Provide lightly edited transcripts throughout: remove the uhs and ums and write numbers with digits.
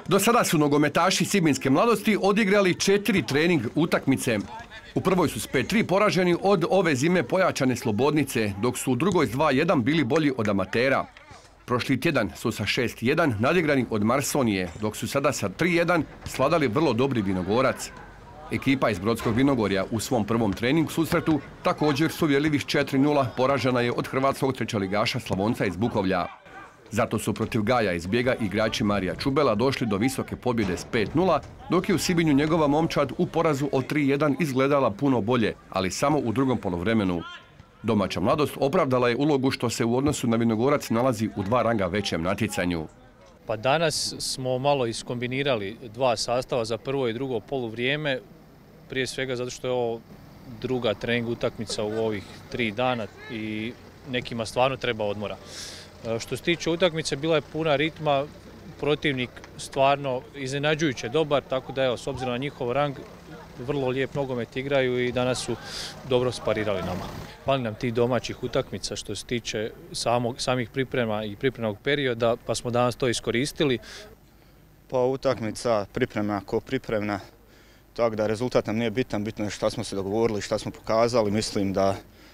Do sada su nogometaši Sibinjske mladosti odigrali 4 trening utakmice. U prvoj su s 5-3 poraženi od ove zime pojačane Slobodnice, dok su u drugoj s 2-1 bili bolji od amatera. Prošli tjedan su sa 6-1 nadigrani od Marsonije, dok su sada sa 3-1 sladali vrlo dobri Vinogorac. Ekipa iz Brodskog Vinogorja u svom prvom trening susretu također su uvjerljivih 4-0 poražena je od hrvatskog trećoligaša Slavonca iz Bukovlja. Zato su protiv Gaja iz Bijega igrači Marija Čubela došli do visoke pobjede s 5-0, dok je u Sibinju njegova momčad u porazu od 3-1 izgledala puno bolje, ali samo u drugom poluvremenu. Domaća mladost opravdala je ulogu što se u odnosu na Vinogorac nalazi u 2 ranga većem natjecanju. Pa danas smo malo iskombinirali 2 sastava za prvo i drugo poluvrijeme, prije svega zato što je ovo druga trening utakmica u ovih 3 dana i nekima stvarno treba odmora. Što se tiče utakmice, bila je puna ritma, protivnik stvarno iznenađujuće dobar, tako da evo, s obzirom na njihov rang, vrlo lijep nogomet igraju i danas su dobro sparirali nama. Fali nam tih domaćih utakmica što se tiče samih priprema i pripremnog perioda, pa smo danas to iskoristili. Pa utakmica priprema ko pripremna, tako da rezultat nam nije bitan, bitno je šta smo se dogovorili, šta smo pokazali. Mislim da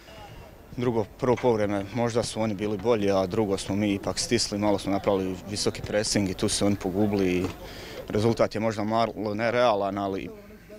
prvo povreme možda su oni bili bolji, a drugo smo mi ipak stisli, malo smo napravili visoki pressing i tu se oni pogubili i rezultat je možda malo nerealan, ali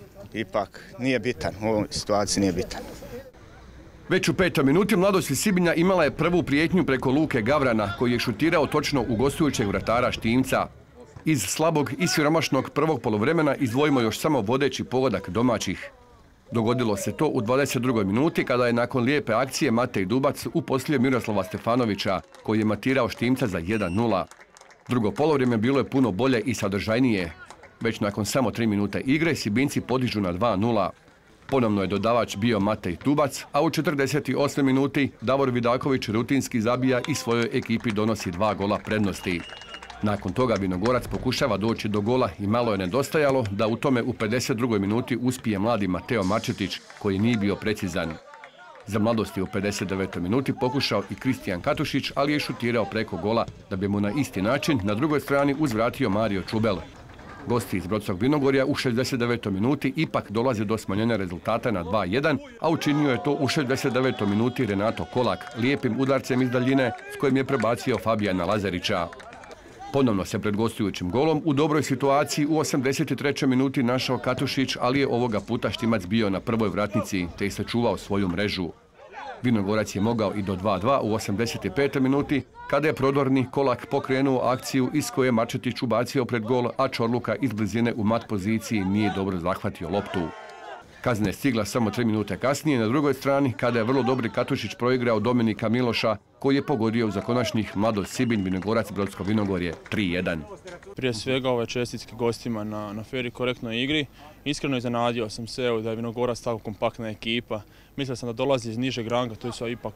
ipak nije bitan, u ovoj situaciji nije bitan. Već u 5. minuti mladost iz Sibinja imala je prvu prijetnju preko Luke Gavrana, koji je šutirao točno u gostujućeg vratara Štimca. Iz slabog i siromašnog prvog poluvremena izdvojimo još samo vodeći pogodak domaćih. Dogodilo se to u 22. minuti kada je nakon lijepe akcije Matej Dubac uposlio Miroslava Stefanovića, koji je matirao Štimca za 1-0. Drugo polovrijeme bilo je puno bolje i sadržajnije. Već nakon samo 3 minute igre Sibinjci podižu na 2-0. Ponovno je dodavač bio Matej Dubac, a u 48. minuti Davor Vidaković rutinski zabija i svojoj ekipi donosi 2 gola prednosti. Nakon toga Vinogorac pokušava doći do gola i malo je nedostajalo da u tome u 52. minuti uspije mladi Mateo Marčetić, koji nije bio precizan. Za mladost je u 59. minuti pokušao i Kristijan Katušić, ali je šutirao preko gola da bi mu na isti način na drugoj strani uzvratio Mario Čubel. Gosti iz Brodskog Vinogorja u 69. minuti ipak dolaze do smanjenja rezultata na 2-1, a učinio je to u 69. minuti Renato Kolak, lijepim udarcem iz daljine s kojim je prebacio Fabijana Lazarića. Ponovno se pred gostujućim golom u dobroj situaciji u 83. minuti našao Katušić, ali je ovoga puta Štimac bio na prvoj vratnici te je sačuvao svoju mrežu. Vinogorac je mogao i do 2-2 u 85. minuti kada je prodorni Kolak pokrenuo akciju iz koje Marčetić ubacio pred gol, a Čorluka iz blizine u mat poziciji nije dobro zahvatio loptu. Kazna je stigla samo 3 minute kasnije na drugoj strani kada je vrlo dobri Katušić proigrao Dominika Miloša, koji je pogodio za konačnih mladost Sibinj Vinogorac Brodsko Vinogorje 3-1. Prije svega ove čestitke gostima na fer i korektnoj igri. Iskreno iznenadio sam se da je Vinogorac tako kompaktna ekipa. Mislio sam da dolazi iz nižeg ranga, to su ipak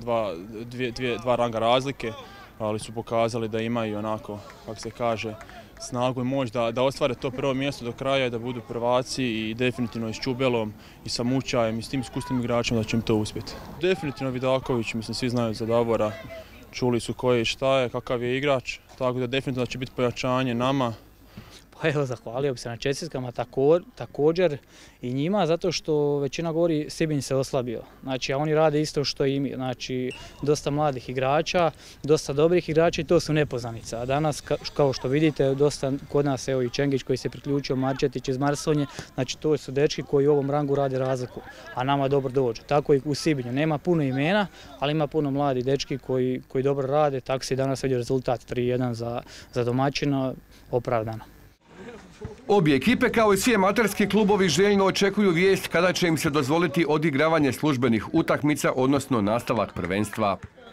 dva ranga razlike, ali su pokazali da imaju onako, kako se kaže, snagu i moć da ostvare to prvo mjesto do kraja i da budu prvaci i definitivno i s Čubelom i sa Mučajem i s tim iskusnim igračima da će im to uspjeti. Definitivno Vidaković, mislim svi znaju za Davora, čuli su koji i šta je, kakav je igrač, tako da definitivno da će biti pojačanje nama. Pa evo, zahvalio bi se na čestitkama također i njima, zato što većina govori Sibinj se oslabio. Znači, a oni rade isto što i mi. Znači, dosta mladih igrača, dosta dobrih igrača i to su nepoznanica. A danas, kao što vidite, dosta kod nas, evo i Čengić koji se priključio, Marčetić iz Marsonje, znači to su dečki koji u ovom rangu rade razliku, a nama dobro dođu. Tako i u Sibinju. Nema puno imena, ali ima puno mladih dečki koji dobro rade, tako se i danas vidio rezultat 3-1 za domaćina, opravdano. Obje ekipe kao i svi amaterski klubovi željno očekuju vijest kada će im se dozvoliti odigravanje službenih utakmica, odnosno nastavak prvenstva.